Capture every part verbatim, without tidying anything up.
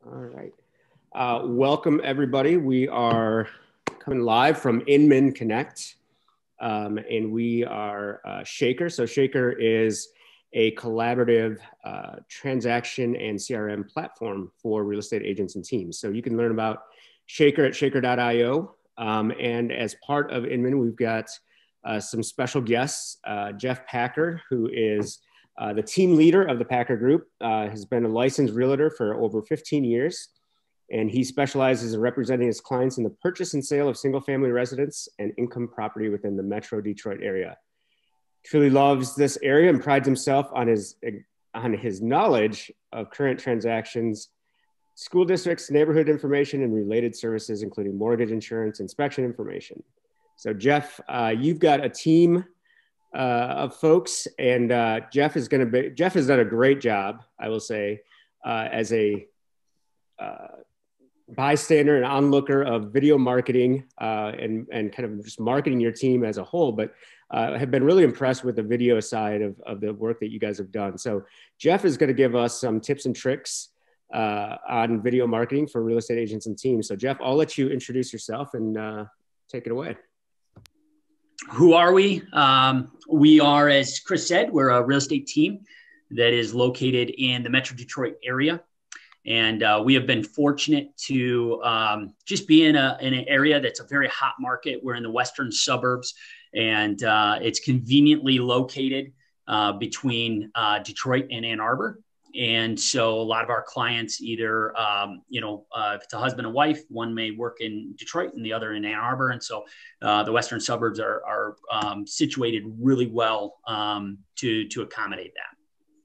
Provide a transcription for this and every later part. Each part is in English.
All right. Uh, welcome, everybody. We are coming live from Inman Connect, um, and we are uh, Shaker. So Shaker is a collaborative uh, transaction and C R M platform for real estate agents and teams. So you can learn about Shaker at shaker dot i o. Um, and as part of Inman, we've got uh, some special guests. Uh, Jeff Packer, who is Uh, the team leader of the Packer Group, uh, has been a licensed realtor for over fifteen years, and he specializes in representing his clients in the purchase and sale of single-family residence and income property within the Metro Detroit area. Truly loves this area and prides himself on his, on his knowledge of current transactions, school districts, neighborhood information, and related services, including mortgage insurance, inspection information. So Jeff, uh, you've got a team Uh, of folks, and uh, Jeff is going to be. Jeff has done a great job, I will say, uh, as a uh, bystander and onlooker of video marketing uh, and and kind of just marketing your team as a whole. But uh, have been really impressed with the video side of of the work that you guys have done. So Jeff is going to give us some tips and tricks uh, on video marketing for real estate agents and teams. So Jeff, I'll let you introduce yourself and uh, take it away. Who are we? Um, we are, as Chris said, we're a real estate team that is located in the Metro Detroit area. And uh, we have been fortunate to um, just be in, a, in an area that's a very hot market. We're in the western suburbs, and uh, it's conveniently located uh, between uh, Detroit and Ann Arbor. And so a lot of our clients either, um, you know, uh, if it's a husband and wife, one may work in Detroit and the other in Ann Arbor. And so uh, the western suburbs are, are um, situated really well um, to, to accommodate that.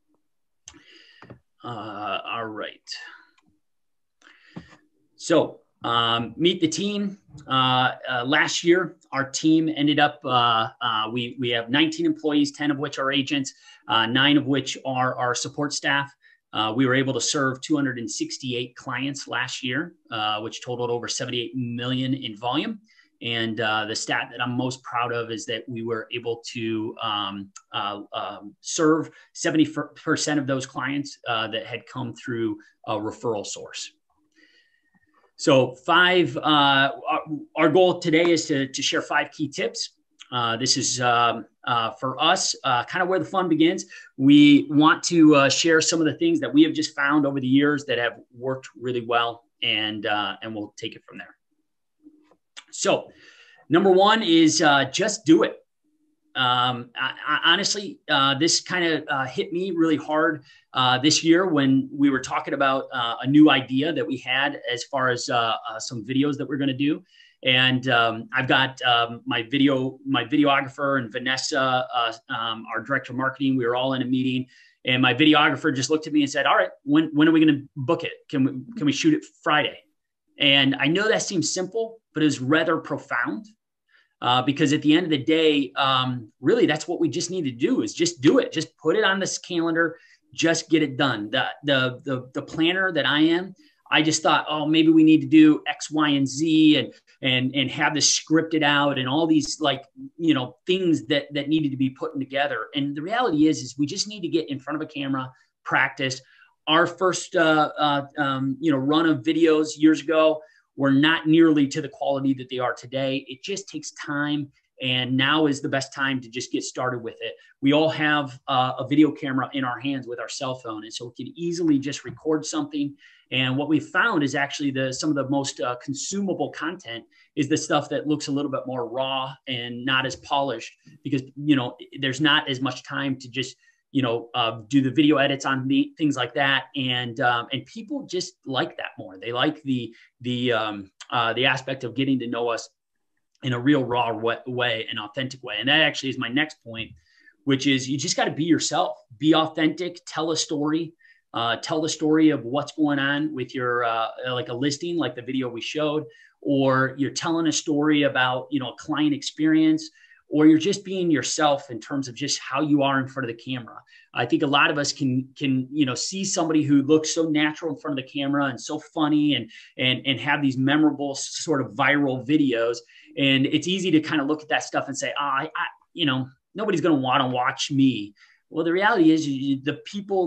Uh, all right. So um, meet the team. Uh, uh, last year, our team ended up, uh, uh, we, we have nineteen employees, ten of which are agents, uh, nine of which are our support staff. Uh, we were able to serve two hundred sixty-eight clients last year, uh, which totaled over seventy-eight million in volume. And uh, the stat that I'm most proud of is that we were able to um, uh, um, serve seventy percent of those clients uh, that had come through a referral source. So five, uh, our, our goal today is to, to share five key tips. Uh, this is um, uh, for us, uh, kind of where the fun begins. We want to uh, share some of the things that we have just found over the years that have worked really well, and uh, and we'll take it from there. So, number one is uh, just do it. Um, I, I, honestly, uh, this kind of uh, hit me really hard uh, this year when we were talking about uh, a new idea that we had as far as uh, uh, some videos that we're going to do. And um, I've got um, my video, my videographer and Vanessa, uh, um, our director of marketing. We were all in a meeting, and my videographer just looked at me and said, "All right, when when are we going to book it? Can we can we shoot it Friday?" And I know that seems simple, but it was rather profound uh, because at the end of the day, um, really, that's what we just need to do is just do it. Just put it on this calendar. Just get it done. The the the, the planner that I am, I just thought, oh, maybe we need to do X, Y, and Z and, and, and have this scripted out and all these like, you know, things that, that needed to be put together. And the reality is, is we just need to get in front of a camera, practice. Our first, uh, uh, um, you know, run of videos years ago were not nearly to the quality that they are today. It just takes time. And now is the best time to just get started with it. We all have uh, a video camera in our hands with our cell phone. And so we can easily just record something. And what we found is actually the some of the most uh, consumable content is the stuff that looks a little bit more raw and not as polished because, you know, there's not as much time to just, you know, uh, do the video edits on me, things like that. And um, and people just like that more. They like the, the, um, uh, the aspect of getting to know us in a real raw way, an authentic way. And that actually is my next point, which is you just got to be yourself, be authentic, tell a story, uh, tell the story of what's going on with your, uh, like a listing, like the video we showed, or you're telling a story about, you know, a client experience, or you're just being yourself in terms of just how you are in front of the camera. I think a lot of us can, can, you know, see somebody who looks so natural in front of the camera and so funny and, and, and have these memorable sort of viral videos. And it's easy to kind of look at that stuff and say, oh, I, I you know, nobody's going to want to watch me. Well, the reality is you, the people that,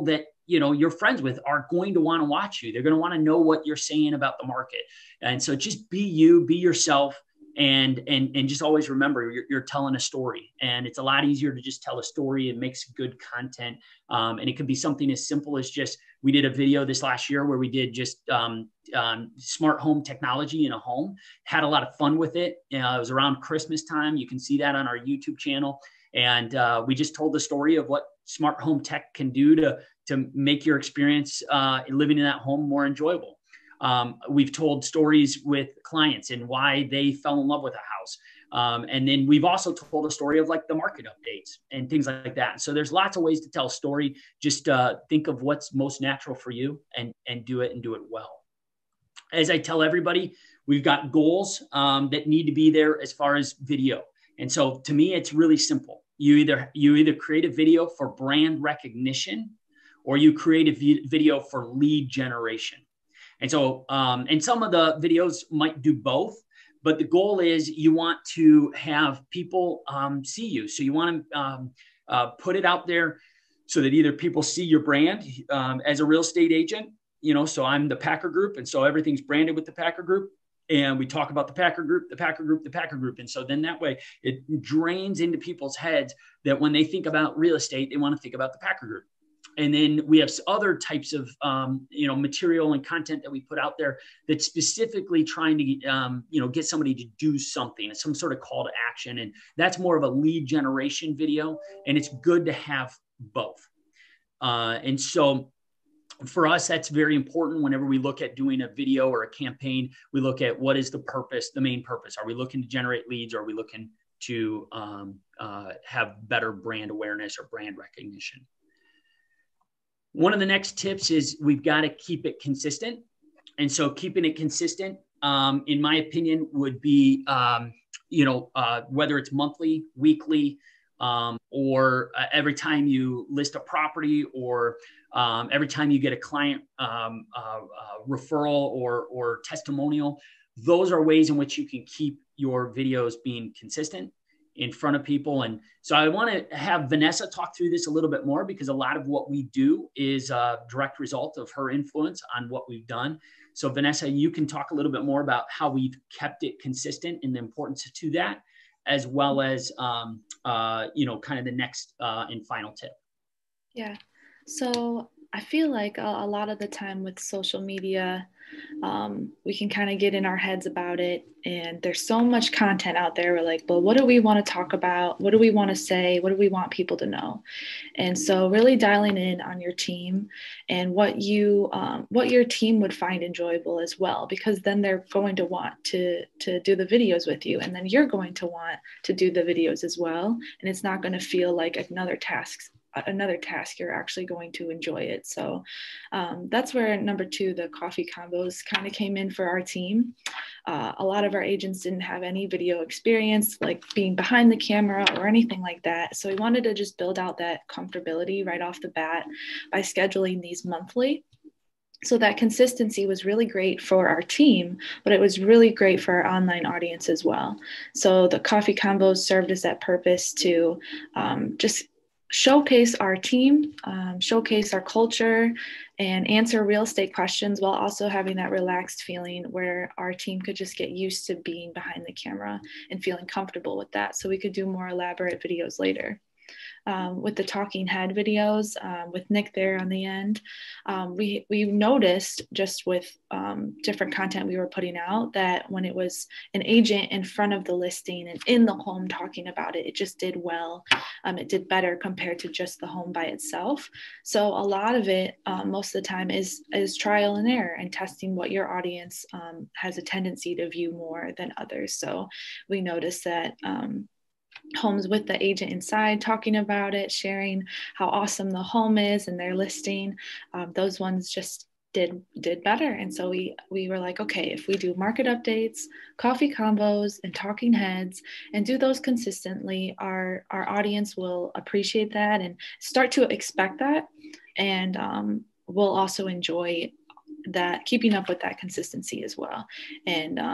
you know, your friends with are going to want to watch you. They're going to want to know what you're saying about the market. And so just be you, be yourself. And, and, and just always remember you're, you're telling a story, and it's a lot easier to just tell a story. It makes good content. Um, and it could be something as simple as just, we did a video this last year where we did just um, um, smart home technology in a home, had a lot of fun with it. Uh, it was around Christmas time. You can see that on our YouTube channel. And uh, we just told the story of what smart home tech can do to, to make your experience uh, living in that home more enjoyable. Um, we've told stories with clients and why they fell in love with a house. Um, and then we've also told a story of like the market updates and things like that. So there's lots of ways to tell a story. Just uh, think of what's most natural for you and, and do it and do it well. As I tell everybody, we've got goals um, that need to be there as far as video. And so to me, it's really simple. You either, you either create a video for brand recognition, or you create a v- video for lead generation. And so, um, and some of the videos might do both, but the goal is you want to have people um, see you. So you want to um, uh, put it out there so that either people see your brand um, as a real estate agent, you know, so I'm the Packer Group. And so everything's branded with the Packer Group. And we talk about the Packer Group, the Packer Group, the Packer Group. And so then that way it drains into people's heads that when they think about real estate, they want to think about the Packer Group. And then we have other types of, um, you know, material and content that we put out there that's specifically trying to, um, you know, get somebody to do something, some sort of call to action. And that's more of a lead generation video. And it's good to have both. Uh, and so for us, that's very important. Whenever we look at doing a video or a campaign, we look at what is the purpose, the main purpose. Are we looking to generate leads? Or are we looking to um, uh, have better brand awareness or brand recognition? One of the next tips is we've got to keep it consistent. And so keeping it consistent, um, in my opinion, would be, um, you know, uh, whether it's monthly, weekly, um, or uh, every time you list a property, or um, every time you get a client um, uh, uh, referral or, or testimonial. Those are ways in which you can keep your videos being consistent in front of people. And so I want to have Vanessa talk through this a little bit more, because a lot of what we do is a direct result of her influence on what we've done. So Vanessa, you can talk a little bit more about how we've kept it consistent and the importance to that, as well as, um, uh, you know, kind of the next uh, and final tip. Yeah. So I feel like a, a lot of the time with social media, um, we can kind of get in our heads about it. And there's so much content out there. We're like, well, what do we want to talk about? What do we want to say? What do we want people to know? And so really dialing in on your team and what you, um, what your team would find enjoyable as well, because then they're going to want to, to do the videos with you. And then you're going to want to do the videos as well. And it's not going to feel like another task another task. You're actually going to enjoy it. So um, that's where number two, the coffee combos kind of came in for our team. Uh, a lot of our agents didn't have any video experience, like being behind the camera or anything like that. So we wanted to just build out that comfortability right off the bat by scheduling these monthly. So that consistency was really great for our team, but it was really great for our online audience as well. So the coffee combos served as that purpose to um, just showcase our team, um, showcase our culture, and answer real estate questions while also having that relaxed feeling where our team could just get used to being behind the camera and feeling comfortable with that. So we could do more elaborate videos later. Um, with the talking head videos, um, with Nick there on the end, um, we we noticed just with um, different content we were putting out that when it was an agent in front of the listing and in the home talking about it, it just did well. Um, it did better compared to just the home by itself. So a lot of it, um, most of the time, is is trial and error and testing what your audience um, has a tendency to view more than others. So we noticed that. Um, homes with the agent inside talking about it, sharing how awesome the home is and their listing, um, those ones just did did better. And so we we were like, okay, if we do market updates, coffee combos, and talking heads and do those consistently, our our audience will appreciate that and start to expect that, and um, we'll also enjoy that, keeping up with that consistency as well. And um,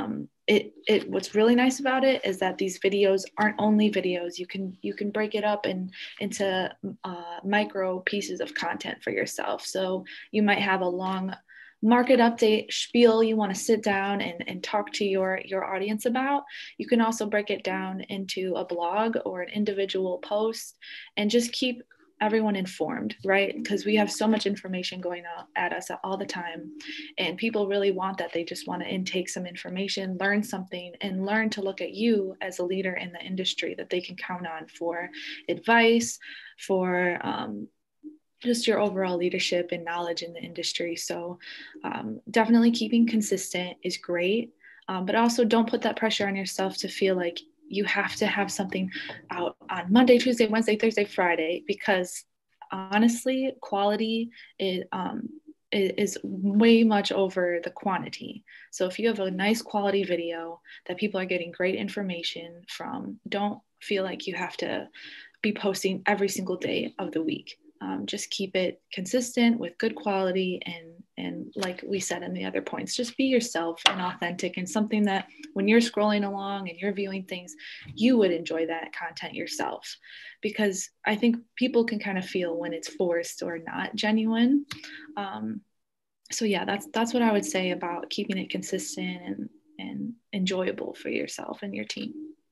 it, it, what's really nice about it is that these videos aren't only videos. You can, you can break it up in, into uh, micro pieces of content for yourself. So you might have a long market update spiel you want to sit down and, and talk to your, your audience about. You can also break it down into a blog or an individual post and just keep everyone informed, right? Because we have so much information going on at us all the time, and people really want that. They just want to intake some information, learn something, and learn to look at you as a leader in the industry that they can count on for advice, for um, just your overall leadership and knowledge in the industry. So um, definitely keeping consistent is great, um, but also don't put that pressure on yourself to feel like you have to have something out on Monday, Tuesday, Wednesday, Thursday, Friday, because honestly, quality is, um, is way much over the quantity. So if you have a nice quality video that people are getting great information from, don't feel like you have to be posting every single day of the week. Um, just keep it consistent with good quality, and and like we said in the other points, just be yourself and authentic, and something that when you're scrolling along and you're viewing things, you would enjoy that content yourself, because I think people can kind of feel when it's forced or not genuine. Um, so yeah, that's that's what I would say about keeping it consistent and and enjoyable for yourself and your team.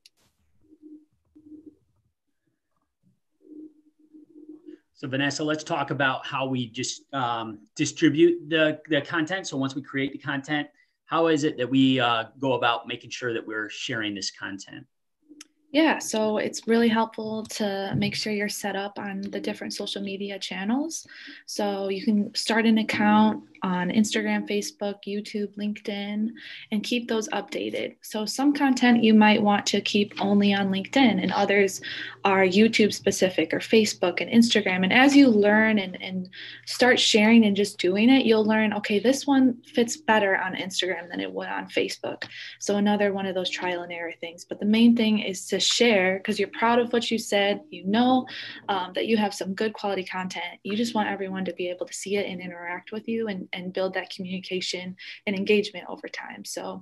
So Vanessa, let's talk about how we just um, distribute the, the content. So once we create the content, how is it that we uh, go about making sure that we're sharing this content? Yeah, so it's really helpful to make sure you're set up on the different social media channels. So you can start an account on Instagram, Facebook, YouTube, LinkedIn, and keep those updated. So some content you might want to keep only on LinkedIn, and others are YouTube specific, or Facebook and Instagram. And as you learn and, and start sharing and just doing it, you'll learn, okay, this one fits better on Instagram than it would on Facebook. So another one of those trial and error things. But the main thing is to share, because you're proud of what you said, you know um, that you have some good quality content. You just want everyone to be able to see it and interact with you, and, and build that communication and engagement over time. So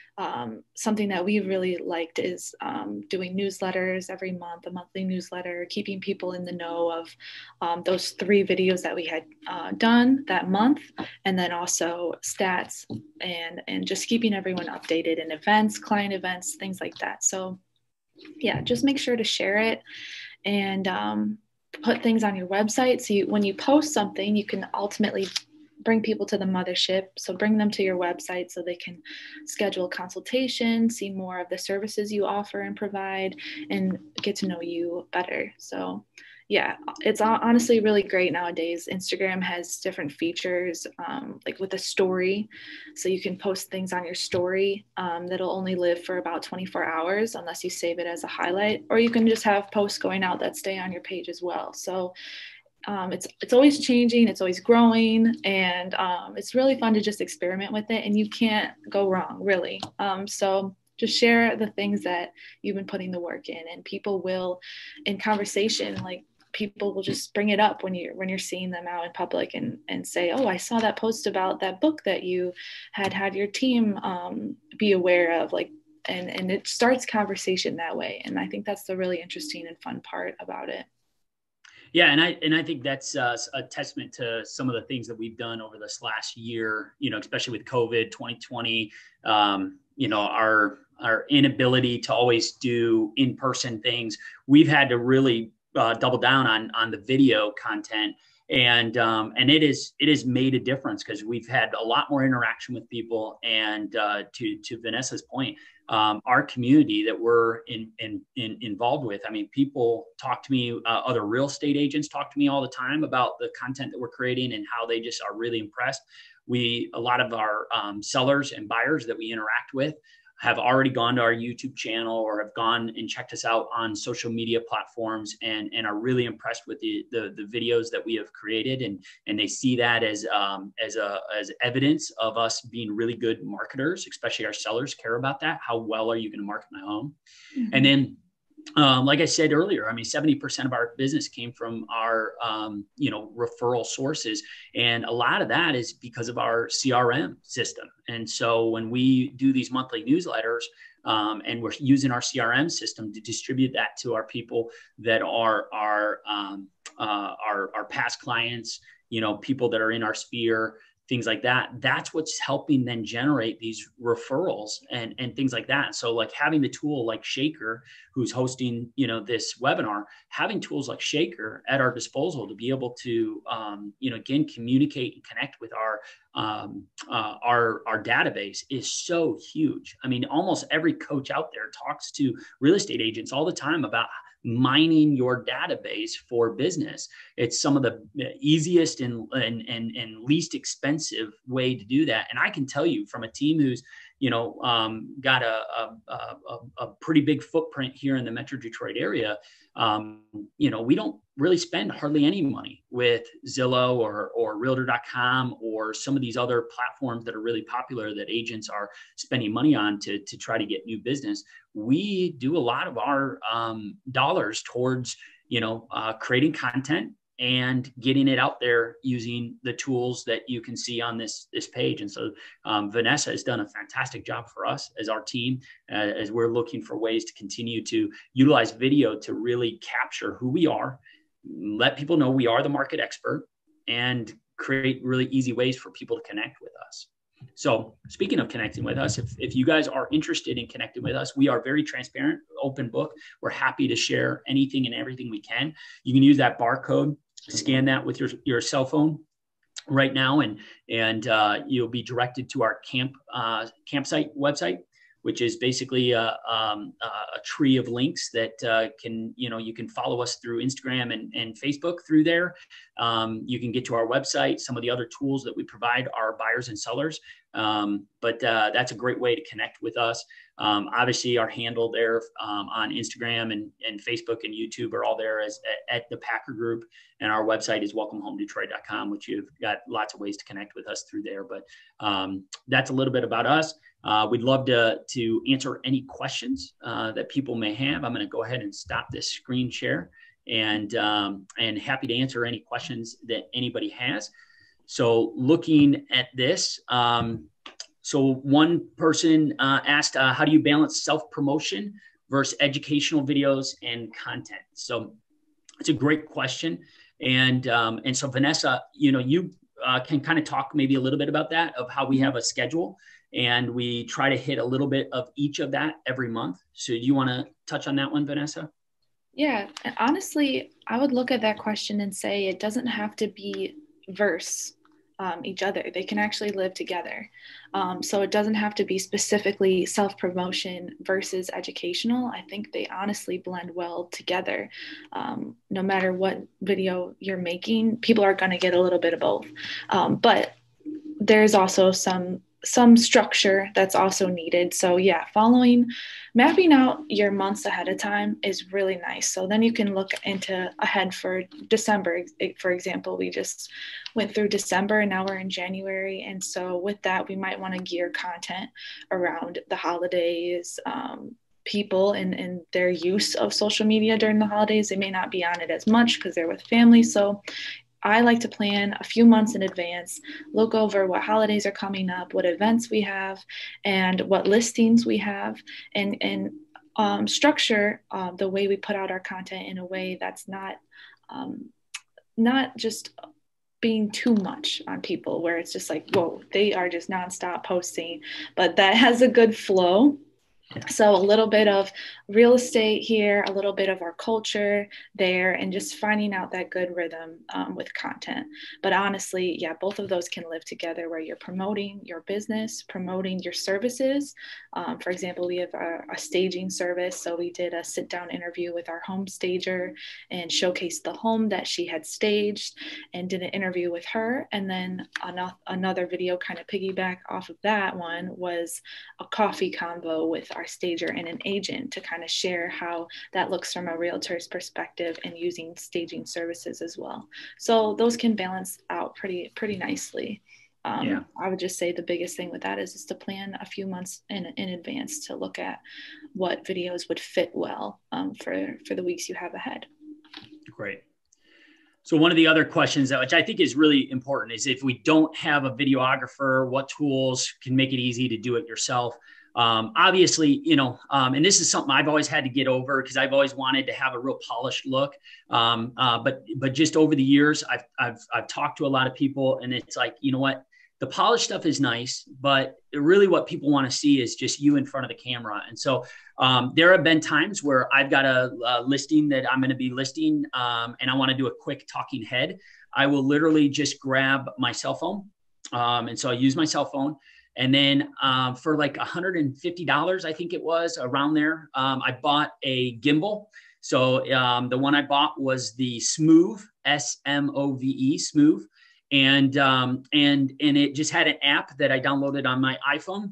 um, something that we really liked is um, doing newsletters every month, a monthly newsletter, keeping people in the know of um, those three videos that we had uh, done that month, and then also stats, and, and just keeping everyone updated in events, client events, things like that. So yeah, just make sure to share it, and um, put things on your website. So you, when you post something, you can ultimately bring people to the mothership. So bring them to your website so they can schedule a consultation, see more of the services you offer and provide, and get to know you better. So yeah, it's honestly really great nowadays. Instagram has different features, um, like with a story. So you can post things on your story um, that'll only live for about twenty-four hours unless you save it as a highlight, or you can just have posts going out that stay on your page as well. So um, it's it's always changing, it's always growing, and um, it's really fun to just experiment with it, and you can't go wrong, really. Um, so just share the things that you've been putting the work in, and people will, in conversation, like people will just bring it up when you're when you're seeing them out in public, and and say, oh, I saw that post about that book that you had had your team um, be aware of, like, and and it starts conversation that way. And I think that's the really interesting and fun part about it. Yeah, and I and I think that's uh, a testament to some of the things that we've done over this last year. You know, especially with COVID twenty twenty. Um, you know, our our inability to always do in-person things. We've had to really uh, double down on on the video content, and um, and it is it has made a difference, because we've had a lot more interaction with people. And uh, to to Vanessa's point, um, our community that we're in, in, in involved with. I mean, people talk to me, uh, other real estate agents talk to me all the time about the content that we're creating and how they just are really impressed. We, a lot of our um, sellers and buyers that we interact with have already gone to our YouTube channel or have gone and checked us out on social media platforms, and, and are really impressed with the, the, the videos that we have created. And, and they see that as, um, as, a, as evidence of us being really good marketers, especially our sellers care about that. How well are you going to market my home? Mm-hmm. And then Um, like I said earlier, I mean, seventy percent of our business came from our, um, you know, referral sources. And a lot of that is because of our C R M system. And so when we do these monthly newsletters, um, and we're using our C R M system to distribute that to our people that are our, um, uh, our, our past clients, you know, people that are in our sphere, things like that. That's what's helping then generate these referrals and, and things like that. So like having the tool like Shaker, who's hosting, you know, this webinar, having tools like Shaker at our disposal to be able to, um, you know, again, communicate and connect with our, um, uh, our, our database is so huge. I mean, almost every coach out there talks to real estate agents all the time about mining your database for business. It's some of the easiest and, and, and, and least expensive way to do that. And I can tell you from a team who's, you know, um, got a, a, a, a pretty big footprint here in the Metro Detroit area. Um, you know, we don't really spend hardly any money with Zillow or, or realtor dot com or some of these other platforms that are really popular that agents are spending money on to, to try to get new business. We do a lot of our um, dollars towards, you know, uh, creating content and getting it out there using the tools that you can see on this, this page. And so um, Vanessa has done a fantastic job for us as our team, uh, as we're looking for ways to continue to utilize video to really capture who we are, let people know we are the market expert, and create really easy ways for people to connect with us. So speaking of connecting with us, if, if you guys are interested in connecting with us, we are very transparent, open book. We're happy to share anything and everything we can. You can use that barcode, scan that with your, your cell phone right now, and, and uh, you'll be directed to our camp uh, campsite website, which is basically a, um, a tree of links that uh, can, you know, you can follow us through Instagram and, and Facebook through there. Um, you can get to our website. Some of the other tools that we provide are buyers and sellers. Um, but uh, that's a great way to connect with us. Um, obviously, our handle there um, on Instagram and, and Facebook and YouTube are all there as at, at the Packer Group. And our website is welcome home detroit dot com, which you've got lots of ways to connect with us through there. But um, that's a little bit about us. Uh, we'd love to, to answer any questions uh, that people may have. I'm going to go ahead and stop this screen share, and, um, and happy to answer any questions that anybody has. So looking at this, um, so one person uh, asked, uh, how do you balance self-promotion versus educational videos and content? So it's a great question. And, um, and so Vanessa, you know, you uh, can kind of talk maybe a little bit about that, of how we have a schedule, and we try to hit a little bit of each of that every month. So do you want to touch on that one, Vanessa? Yeah, honestly, I would look at that question and say it doesn't have to be verse um, each other. They can actually live together. Um, so it doesn't have to be specifically self-promotion versus educational. I think they honestly blend well together. Um, no matter what video you're making, people are going to get a little bit of both. Um, but there's also some some structure that's also needed. So yeah, following, mapping out your months ahead of time is really nice. So then you can look into ahead for December. For example, we just went through December and now we're in January. And so with that, we might want to gear content around the holidays, um, people and, and their use of social media during the holidays. They may not be on it as much because they're with family. So I like to plan a few months in advance, look over what holidays are coming up, what events we have, and what listings we have, and, and um, structure uh, the way we put out our content in a way that's not, um, not just being too much on people, where it's just like, whoa, they are just nonstop posting, but that has a good flow. So a little bit of real estate here, a little bit of our culture there, and just finding out that good rhythm um, with content. But honestly, yeah, both of those can live together, where you're promoting your business, promoting your services. Um, for example, we have a, a staging service. So we did a sit down interview with our home stager and showcased the home that she had staged and did an interview with her. And then an- another video kind of piggyback off of that one was a coffee convo with our stager and an agent to kind of share how that looks from a realtor's perspective and using staging services as well. So those can balance out pretty, pretty nicely. um, Yeah. I would just say the biggest thing with that is, is to plan a few months in, in advance to look at what videos would fit well um, for, for the weeks you have ahead. Great. So one of the other questions that, which I think is really important, is if we don't have a videographer, what tools can make it easy to do it yourself? Um, obviously, you know, um, and this is something I've always had to get over, because I've always wanted to have a real polished look. Um, uh, but, but just over the years, I've, I've, I've talked to a lot of people, and it's like, you know what, the polished stuff is nice, but really what people want to see is just you in front of the camera. And so um, there have been times where I've got a, a listing that I'm going to be listing, um, and I want to do a quick talking head. I will literally just grab my cell phone. Um, and so I use my cell phone. And then um, for like one hundred fifty dollars, I think it was around there, um, I bought a gimbal. So um, the one I bought was the Smooth, S M O V E, Smooth. And, um, and, and it just had an app that I downloaded on my iPhone.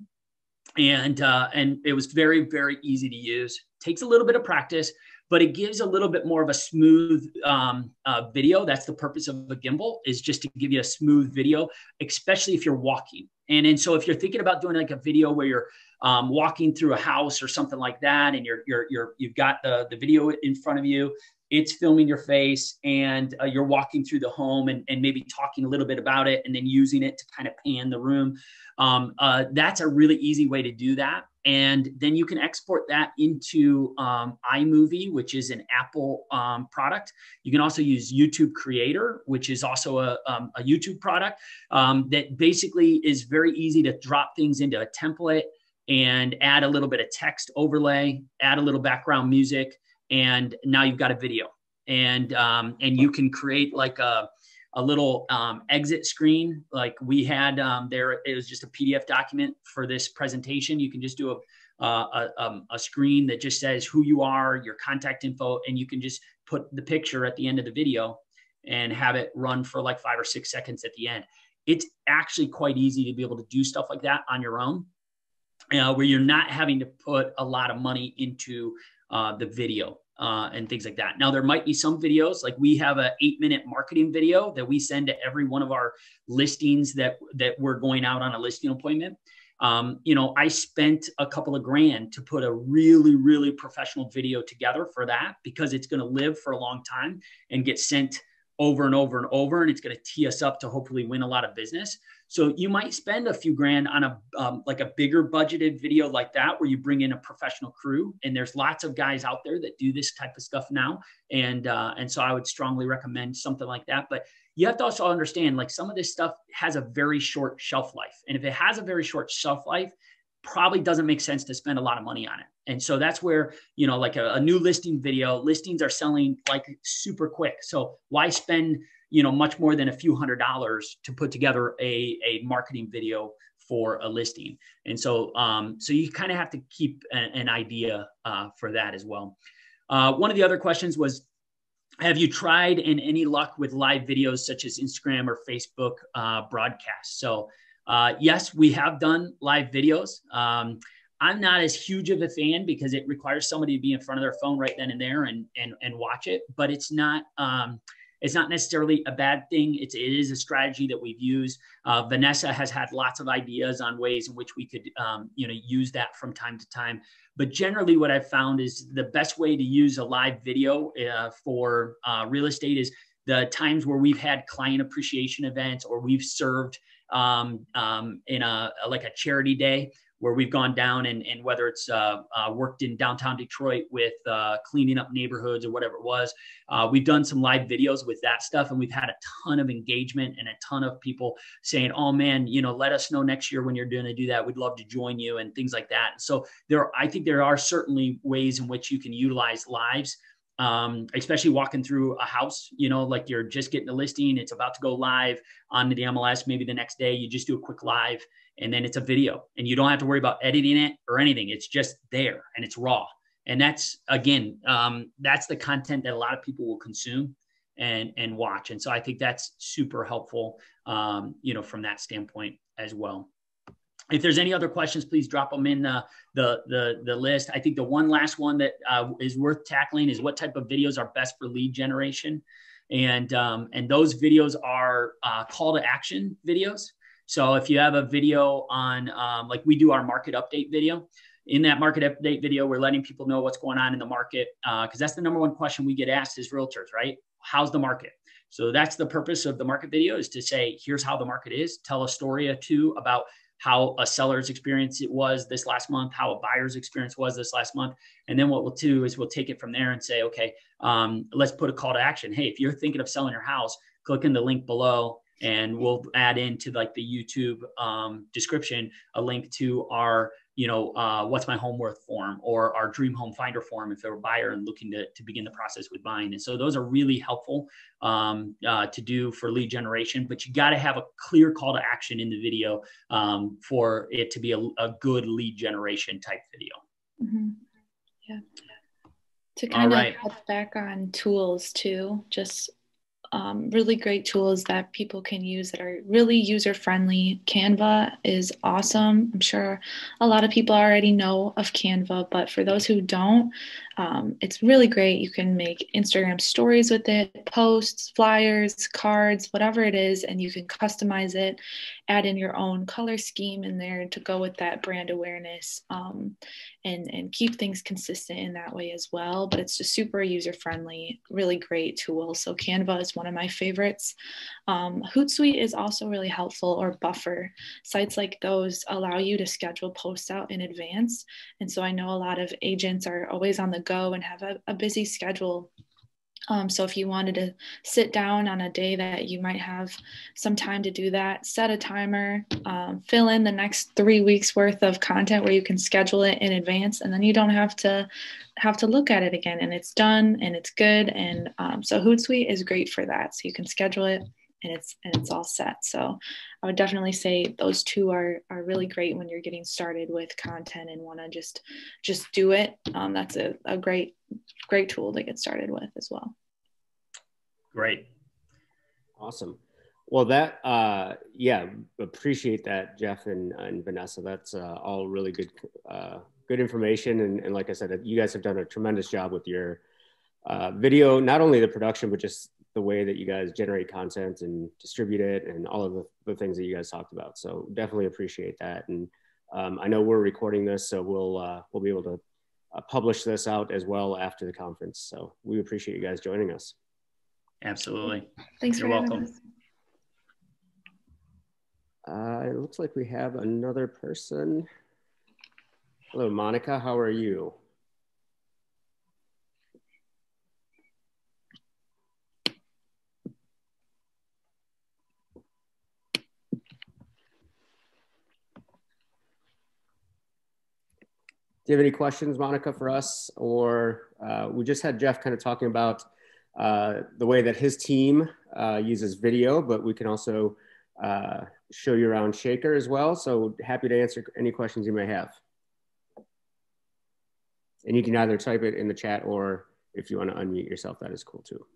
And, uh, and it was very, very easy to use. Takes a little bit of practice, but it gives a little bit more of a smooth um, uh, video. That's the purpose of a gimbal, is just to give you a smooth video, especially if you're walking. And, and so if you're thinking about doing like a video where you're um, walking through a house or something like that, and you're, you're, you're, you've got the, the video in front of you, it's filming your face, and uh, you're walking through the home, and, and maybe talking a little bit about it, and then using it to kind of pan the room. Um, uh, that's a really easy way to do that. And then you can export that into um, iMovie, which is an Apple um, product. You can also use YouTube Creator, which is also a, um, a YouTube product um, that basically is very easy to drop things into a template and add a little bit of text overlay, add a little background music, and now you've got a video. And um, and you can create like a, a little um, exit screen. Like we had um, there, it was just a P D F document for this presentation. You can just do a, uh, a, um, a screen that just says who you are, your contact info, and you can just put the picture at the end of the video and have it run for like five or six seconds at the end. It's actually quite easy to be able to do stuff like that on your own, uh, where you're not having to put a lot of money into uh, the video. Uh, and things like that. Now, there might be some videos, like we have an eight minute marketing video that we send to every one of our listings that, that we're going out on a listing appointment. Um, you know, I spent a couple of grand to put a really, really professional video together for that, because it's going to live for a long time and get sent over and over and over. And it's going to tee us up to hopefully win a lot of business. So you might spend a few grand on a um, like a bigger budgeted video like that, where you bring in a professional crew. And there's lots of guys out there that do this type of stuff now. And uh, and so I would strongly recommend something like that. But you have to also understand, like, some of this stuff has a very short shelf life. And if it has a very short shelf life, probably doesn't make sense to spend a lot of money on it. And so that's where, you know, like a, a new listing video, listings are selling like super quick. So why spend, you know, much more than a few hundred dollars to put together a, a marketing video for a listing? And so, um, so you kind of have to keep a, an idea uh, for that as well. Uh, one of the other questions was, have you tried in any luck with live videos such as Instagram or Facebook uh, broadcasts? So uh, yes, we have done live videos. Um, I'm not as huge of a fan, because it requires somebody to be in front of their phone right then and there and, and, and watch it, but it's not, um, it's not necessarily a bad thing. It's, it is a strategy that we've used. Uh, Vanessa has had lots of ideas on ways in which we could, um, you know, use that from time to time. But generally what I've found is the best way to use a live video uh, for uh, real estate is the times where we've had client appreciation events, or we've served um, um, in a, like a charity day, where we've gone down and, and whether it's uh, uh, worked in downtown Detroit with uh, cleaning up neighborhoods or whatever it was, uh, we've done some live videos with that stuff. And we've had a ton of engagement and a ton of people saying, oh man, you know, let us know next year when you're going to do that. We'd love to join you, and things like that. So there, I think there are certainly ways in which you can utilize lives, um, especially walking through a house, you know, like you're just getting a listing, it's about to go live onto the M L S. Maybe the next day you just do a quick live, and then it's a video, and you don't have to worry about editing it or anything. It's just there and it's raw. And that's, again, um, that's the content that a lot of people will consume and, and watch. And so I think that's super helpful, um, you know, from that standpoint as well. If there's any other questions, please drop them in the, the, the, the list. I think the one last one that uh, is worth tackling is, what type of videos are best for lead generation? And, um, and those videos are uh, call to action videos. So if you have a video on, um, like we do our market update video, in that market update video, we're letting people know what's going on in the market, because uh, that's the number one question we get asked as realtors, right? How's the market? So that's the purpose of the market video, is to say, here's how the market is. Tell a story or two about how a seller's experience it was this last month, how a buyer's experience was this last month. And then what we'll do is we'll take it from there and say, okay, um, let's put a call to action. Hey, if you're thinking of selling your house, click in the link below, and we'll add into like the YouTube um, description a link to our, you know, uh, what's my home worth form, or our dream home finder form if they're a buyer and looking to, to begin the process with buying. And so those are really helpful um, uh, to do for lead generation, but you got to have a clear call to action in the video um, for it to be a, a good lead generation type video. Mm-hmm. Yeah. To kind All of right. cut back on tools too, just Um, really great tools that people can use that are really user friendly. Canva is awesome. I'm sure a lot of people already know of Canva, but for those who don't, um, it's really great. You can make Instagram stories with it, posts, flyers, cards, whatever it is, and you can customize it, add in your own color scheme in there to go with that brand awareness, um, and, and keep things consistent in that way as well. But it's just super user friendly, really great tool. So Canva is one of my favorites. Um, Hootsuite is also really helpful, or Buffer. Sites like those allow you to schedule posts out in advance. And so I know a lot of agents are always on the go and have a, a busy schedule. Um, so if you wanted to sit down on a day that you might have some time to do that, set a timer, um, fill in the next three weeks worth of content where you can schedule it in advance, and then you don't have to have to look at it again, and it's done and it's good. And um, so Hootsuite is great for that. So you can schedule it and it's and it's all set. So I would definitely say those two are are really great when you're getting started with content and want to just just do it. Um, that's a, a great great tool to get started with as well. Great. Awesome. Well, that, uh, yeah, appreciate that, Jeff and, and Vanessa. That's uh, all really good, uh, good information. And, and like I said, you guys have done a tremendous job with your uh, video, not only the production, but just the way that you guys generate content and distribute it, and all of the, the things that you guys talked about. So definitely appreciate that. And um, I know we're recording this, so we'll, uh, we'll be able to uh, publish this out as well after the conference. So we appreciate you guys joining us. Absolutely. Thanks You're for welcome. having us. Uh, it looks like we have another person. Hello, Monica. How are you? Do you have any questions, Monica, for us? Or uh, we just had Jeff kind of talking about uh, the way that his team uh, uses video, but we can also uh, show you around Shaker as well. So happy to answer any questions you may have. And you can either type it in the chat, or if you want to unmute yourself, that is cool too.